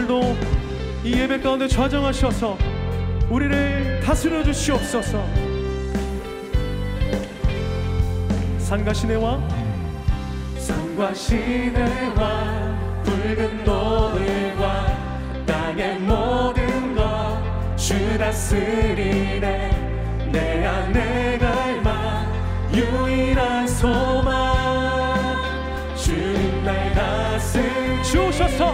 오늘도 이 예배 가운데 좌정하셔서 우리를 다스려 주시옵소서. 산과 시내와 붉은 노을과 땅의 모든 것 주 다스리네. 내 안에 갈망 유일한 소망 주님 날 다스리는 주 오셔서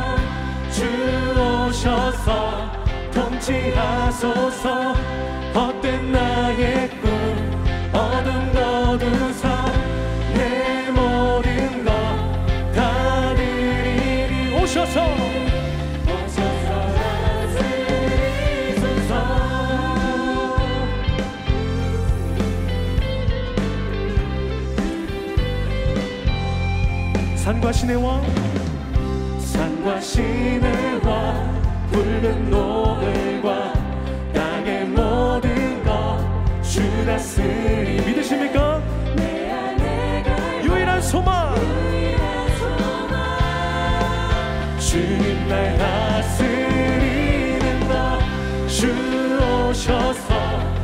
통치하소서. 헛된 나의 꿈 어둠 거두사 내 모든 것 다 드리리. 오셔서 다스리소서. 산과 시내와 붉은 노을과 땅의 모든 것 주 다스리. 믿으십니까? 내 안에 유일한 소망 주님 날 다스리는 것. 주 오셔서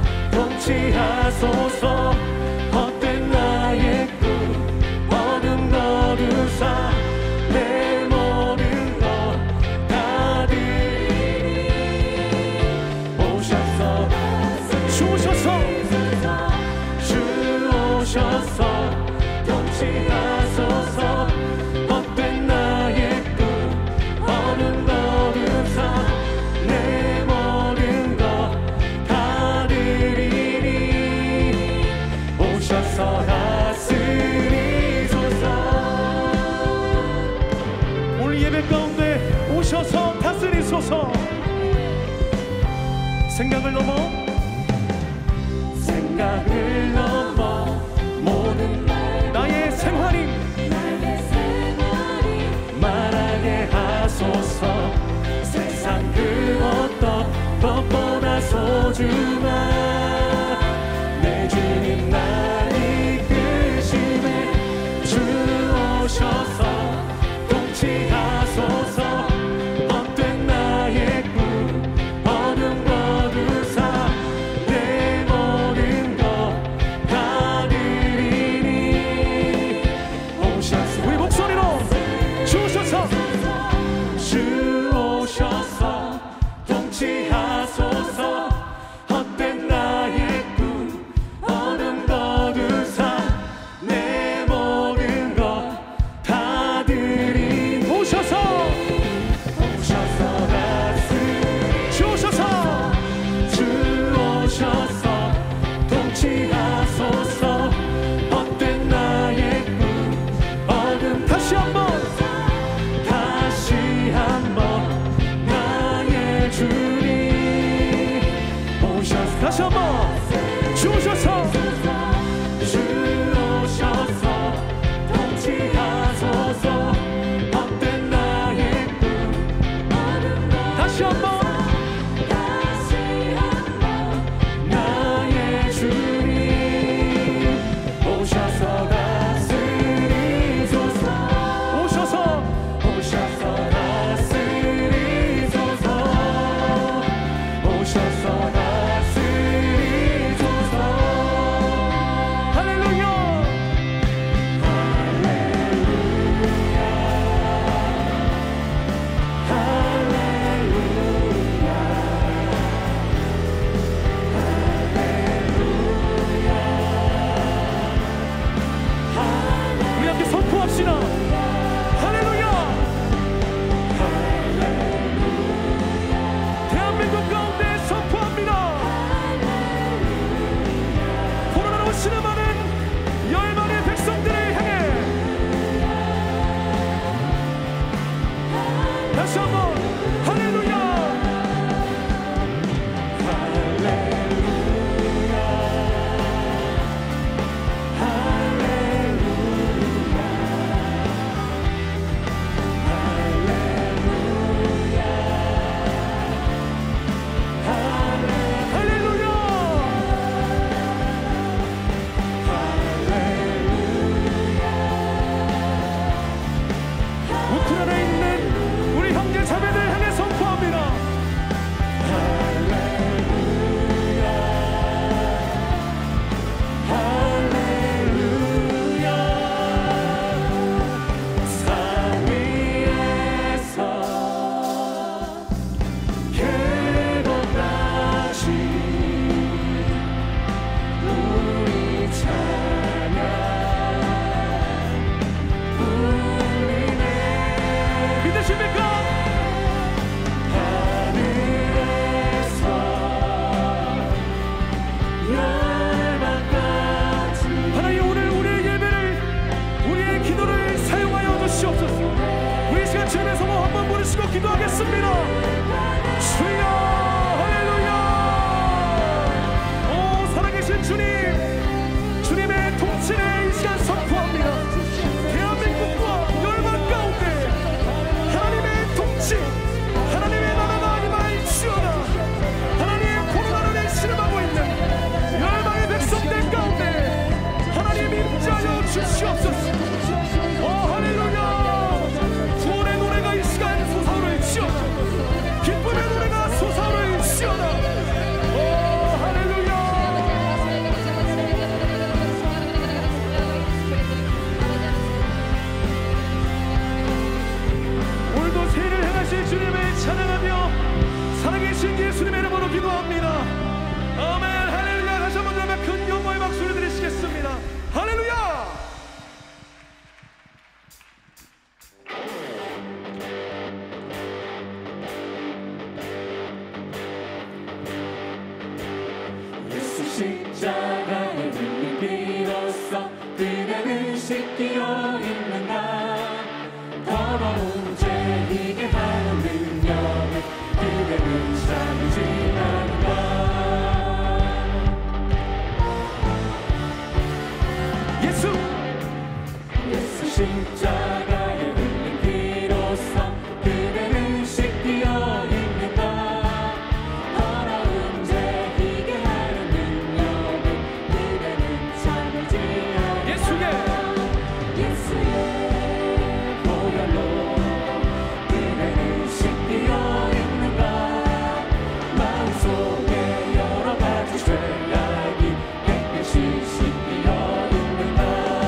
통치하소서. 헛된 나의 꿈 어둠 거두사 내 모든 것 다 드리니. 오셔서 통치하소서. 헛된 나의 꿈 어둠 거두사 내 모든 것 다 드리니. 오셔서 다스리소서. 오늘 예배 가운데 오셔서 다스리소서. 생각을 넘어 모든 나의 생활임 말하게 하소서. 세상 그 어떤 것보다 소중한 내 주님 날 이끄시네. 주 오셔서 통치하소서. 헛된 나의 꿈 어둠 거두사 내 모든 것 다 드리니. 오셔서 우리 목소리로 주 오셔서 통치하소서. 헛된 나의 꿈 어둠 거두사 내 모든 것 다 드리니. 오셔서 통치하소서. 헛된 나의 꿈 어둠. 다시 한번 나의 주님. 오셔서 다시 한번 주 오셔서 통치하소서. 헛된 나의 꿈 어둠. 다시 한번 나의 주님. 오셔서 다스리소서. 오셔서 다스리소서. 오셔서 다스리소서. 할렐루야. 우리 함께 선포합시다. 할렐루야. 대한민국 가운데 선포합니다. 기도하겠습니다. 주여 할렐루야. 오 살아계신 주님, 주님의 통치를 이 시간 선포합니다. 대한민국과 열방 가운데 하나님의 통치, 하나님의 나라가 임하시오라. 하나님의 코로나를 신음하고 있는 열방의 백성들 가운데 하나님 임재하여 주시옵소서. 오 할렐루야. 구원의 노래가 이 시간 솟아오를지어다. 기쁨의 노래가 솟아오를지어다. 오 할렐루야. 오늘도 세일을 행하실 주님을 찬양하며 살아계신 예수님의 이름으로 기도합니다. 아멘. 할렐루야. 다시 한번 큰 영광의 박수를 드리시겠습니다. 할렐루야. 예수 십자가의 은이 비로소 그대를 씻기어 있는가. 더러운 죄이게 하는 능력을 그대는 참지 않는가. 예수 십자가의 은이 비로소 그대를 씻기어 있는가. 더러운 죄이게 하는 능력을 그대는 참지 않는가. 예수의 보혈로 그대를 씻기어 있는가. 마음속에 여러 가지 죄악이 깨끗이 씻기어 있는가.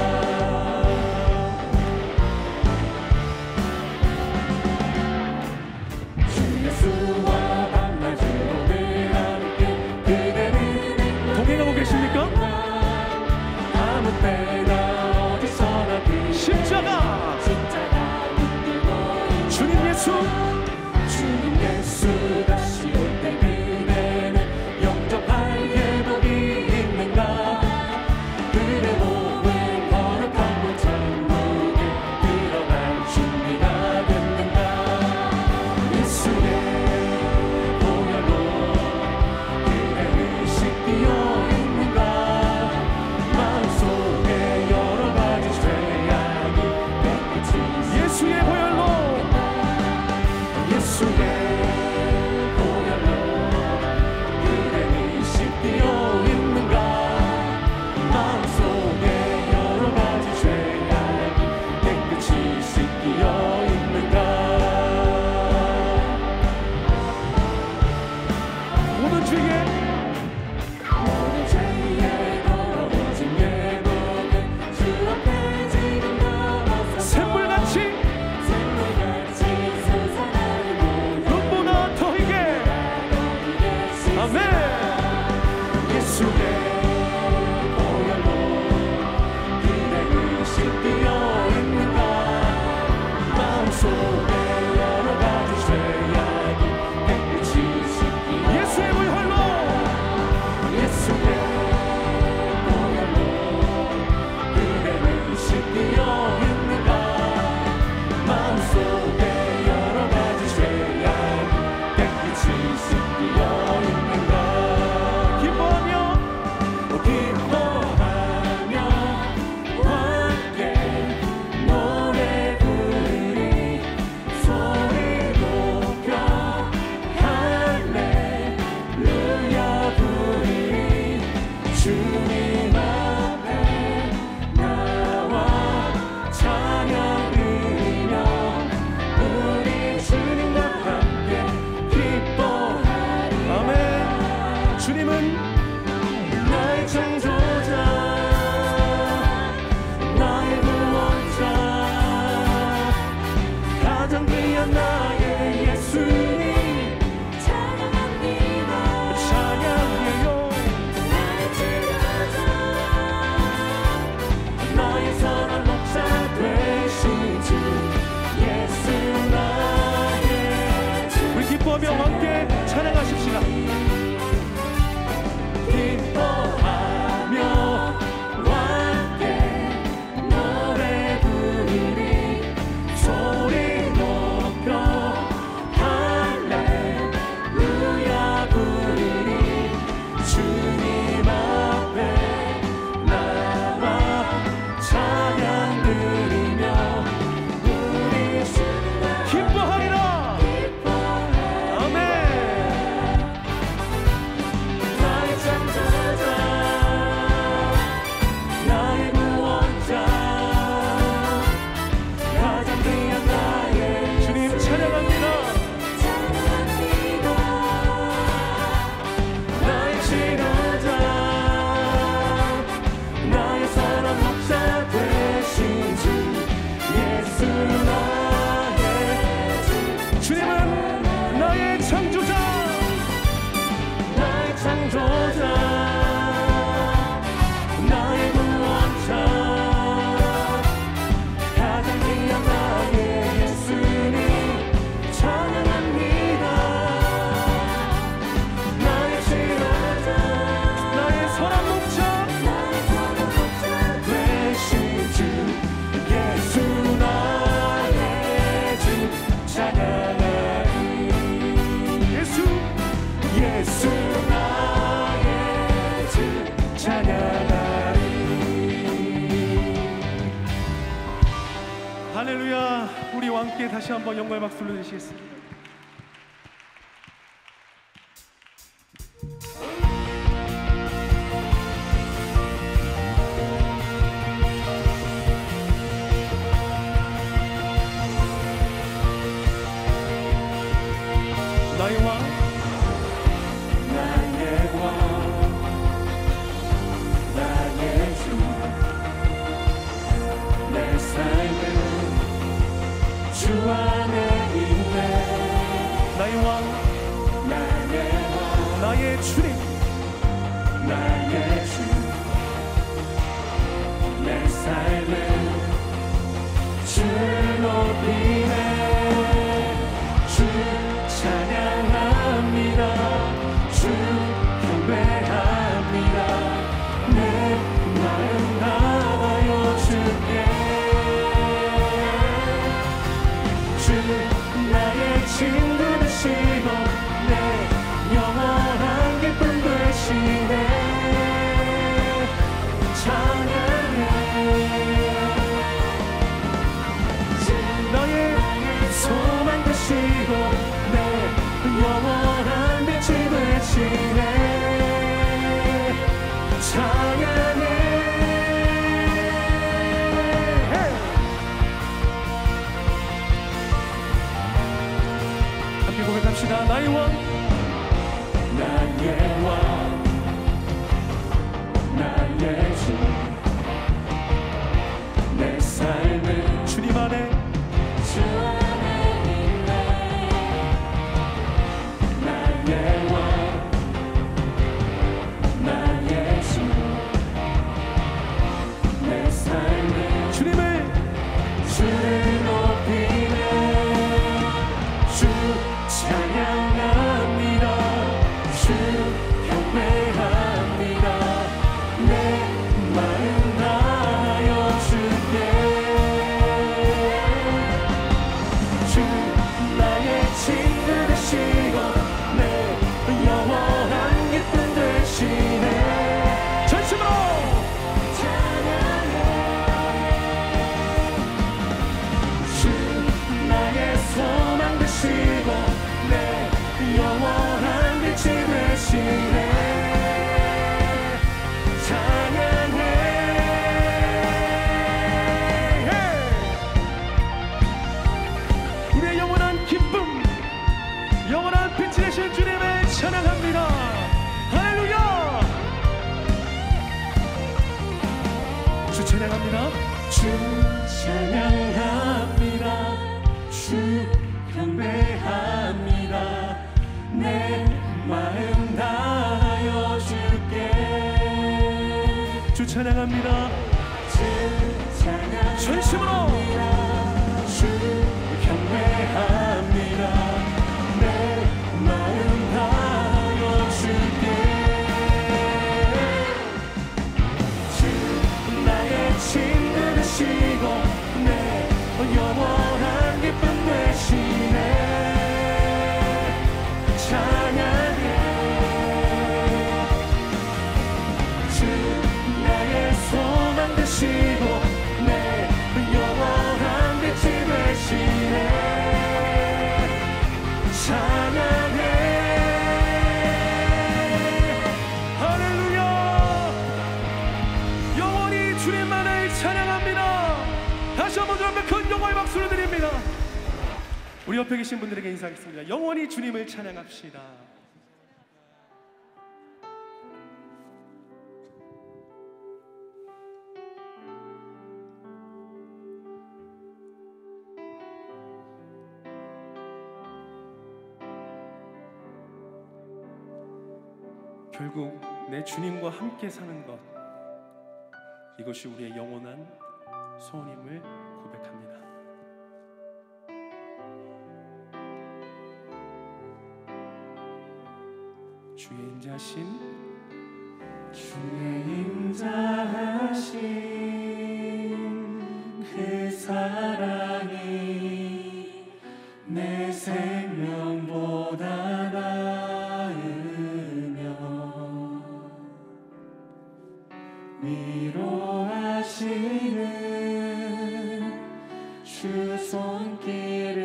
주 예수와 밤낮으로 늘 함께 그대는 동행하고 계십니까? 아무 때나 어디서나 그 십자가 붙들고 주님 예수. 주님 예수 다시 올 때 그대는 영접할 회복이 있는가. 그대 몸을 거룩한 문 천국에 들어갈 준비가 됐는가. 예수의 보혈로 그대를 씻기어 있는가. 마음속에 여러 가지 죄악이 깨끗이 예수의 보혈로 예수의 보혈로 그대를 씻기어 있는가. 마음속에 여러 가지 죄악이 깨끗이 씻기어 있는가. 모든 죄에 모든 죄에 더러워진 예복은 주 앞에 지금 넘어서 샘물같이 샘물같이 솟아나는 눈보다 더이게. 아멘. 예수의 보혈로 그대를 씻기어 있는가. 마음속에 여러 가지 죄악이 깨끗이 씻기어 예수의 보혈로 예수의 보혈로 그대를 씻기어 있는가. 마음속에 여러 가지 죄악이 깨끗이 씻기어 있는가. 기뻐하며 예수 나의 주 찬양하리. 할렐루야. 우리 함께 다시 한번 영광의 박수를 드리시겠습니다. 나의 왕, 나의 왕, 나의 주, 내 삶은 주 안에 있네. 나의 왕, 나의 왕, 나의 주님, 나의 주, 내 삶은 주를 높이네. 주 찬양합니다. 주 경배합니다. 내 마음 나아요 주께. 주 나의 친구 되시고 내 영원한 기쁨 되시네. 찬양해. 주 나의 소망 되시고 내 영원한 빛이 되시네. 찬양해. 함께 고백합시다. 나의 왕, 나의 왕, 나의 주, 내 삶은 주님 안에 주 안에 있네. 나의 왕, 나의 주, 내 삶은 주님을 주를 높이네. 주 찬양합니다. 주 경배합니다. 내 마음 다하여 주께. 주 나의 친구 되시고 내 영원한 기쁨 되시네. 전심으로 찬양해. 주 나의 소망 되시고 내 영원한 빛이 되시네. 찬양해. 우리의 영원한 기쁨, 영원한 빛이 되신 주님을 찬양합니다. 할렐루야. 주 찬양합니다. 주 찬양합니다. 주 경배합니다. 내 마음 다하여 주께. 주 찬양합니다. 주 찬양합니다. 전심으로 주 경배합니다. 내 마음 다하여 주께. 주 나의 친구 되시고 내 영원한 기쁨 되시네. 찬양해. 주 나의 소망 되시고 내 영원한 빛이 되시네. 찬양해. 할렐루야. 영원히 주님만을 찬양합니다. 다시 한번 주 앞에 큰 영광의 박수를 드립니다. 우리 옆에 계신 분들에게 인사하겠습니다. 영원히 주님을 찬양합시다. 결국 내 주님과 함께 사는 것, 이것이 우리의 영원한 소원임을 고백합니다. 주의 인자하신 주의 인자하신 그 사랑이 내 생명보다 나으니 위로하시는 주 손길을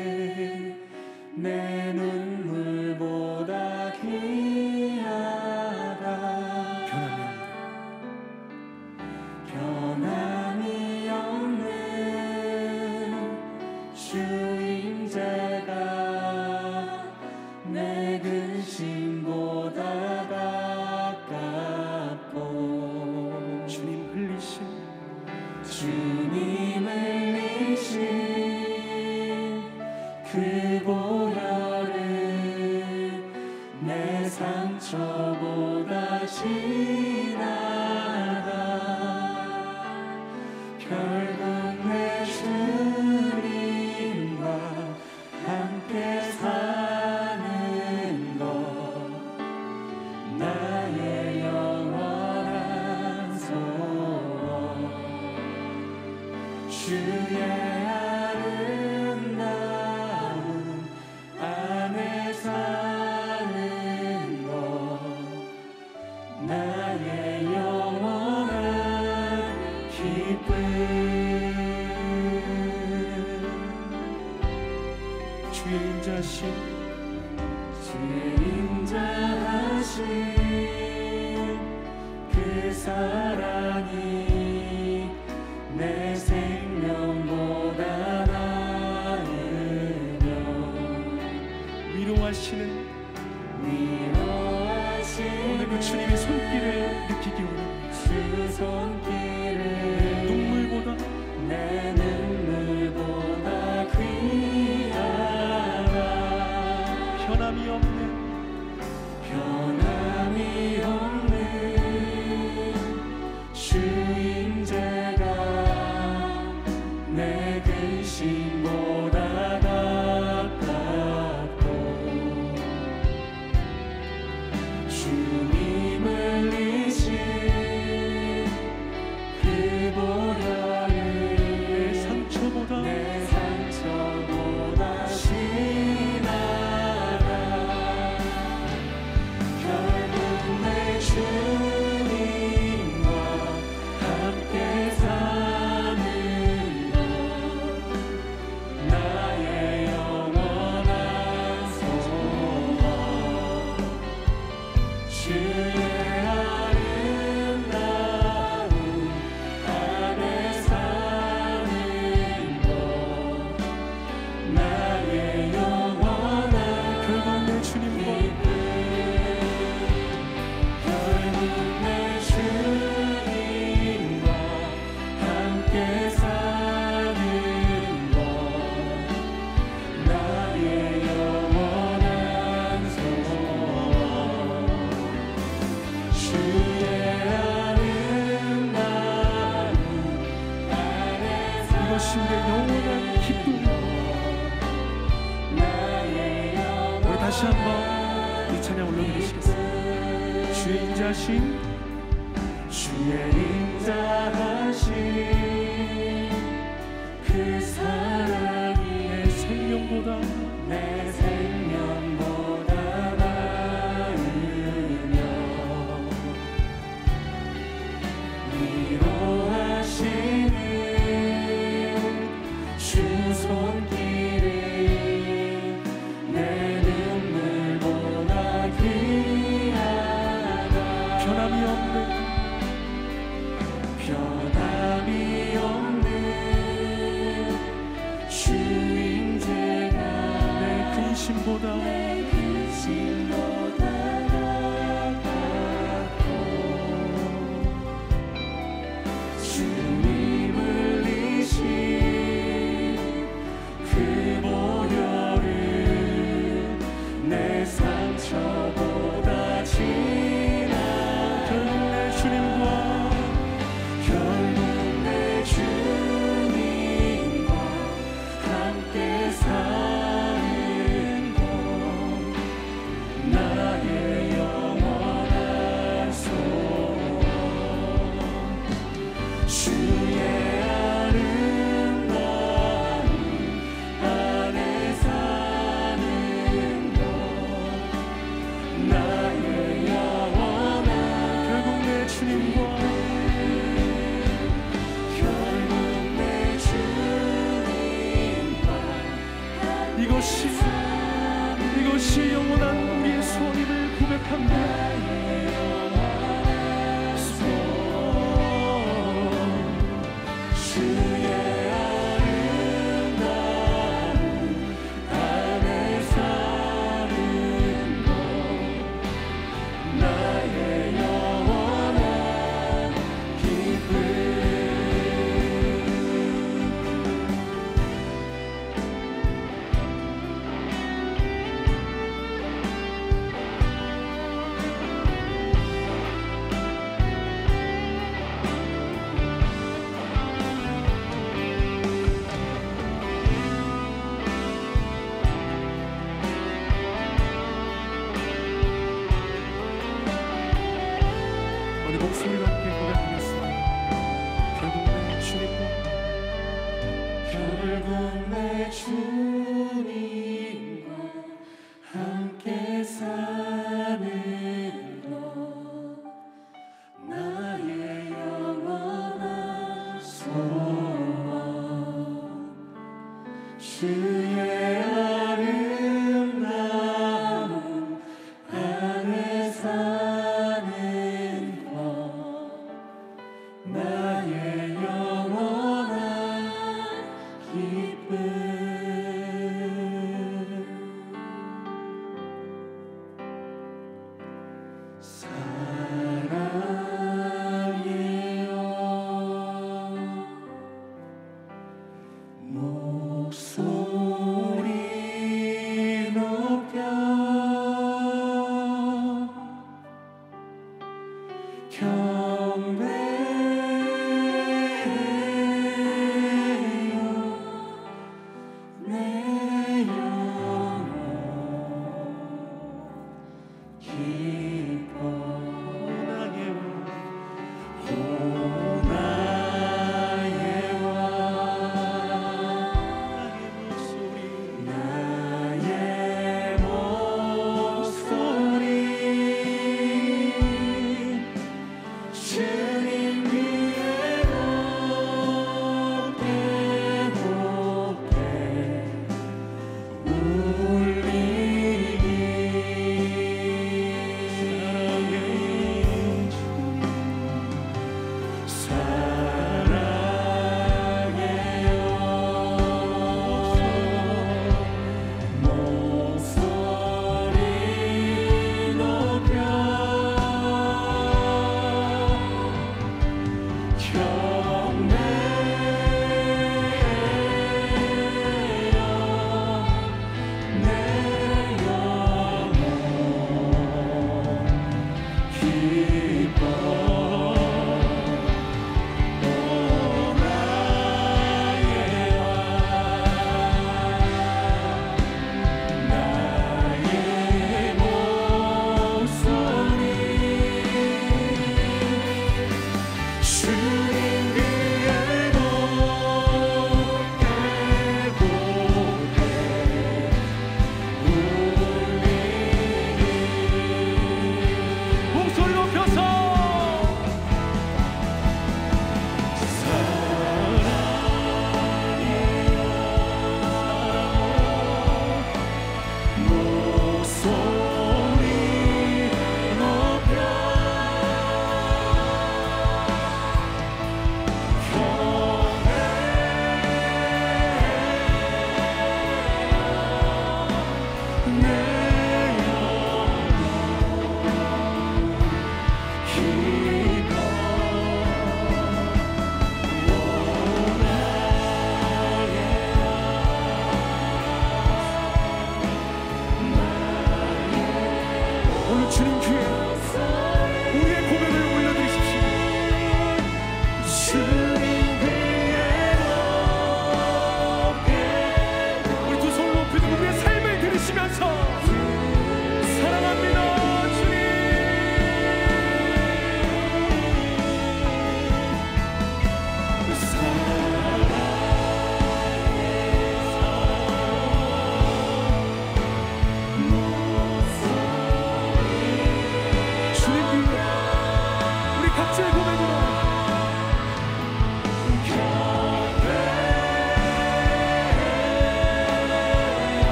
내 눈물보다 귀하다. 변함이 없는 주임자가 내 근심보다 가깝고 주님 흘리신 그 보혈은 내 상처보다 진하다. 결국 내 주님과 함께 사는 것 나의 영원한 소원. 주의 아름다움 안에 사는 것 나의 영원한 기쁨. 주의 인자하신 그 사랑이 내 생명보다 나으며 위로하시는 오늘 그 주님의 손길을 느끼기 원합니다. 주 손길을 내 눈물보다 귀하다. 변함이 없는 주임자가 내 근심보다 가깝고 주님 흘리신 그 보혈을 내 상처보다 진하다. 결국 내 주님과 함께 사는 것 나의 영원한 소원. 주의 아름다움 안에 사는 것 나의 영원한 결국 내 주님과 결국 내 주님과 함께 사는 것 나의 영원한 소원. 주의 아름다움 안에 이것이 우리의 영원한 기쁨. 우리 다시 한번 이 찬양 올려드리시겠습니다. 주의 인자하신 그 사랑이 내 생명보다 나으며 위로하시는 주 손길을 내 눈물보다 귀하다. 변함이 없는 주임자가 내 근심보다 가깝고 주님 흘리신 그 보혈은 내 상처보다 진하다. 우리 목소리로 함께 고백하겠습니다. 결국 내 주님과 결국 내 주님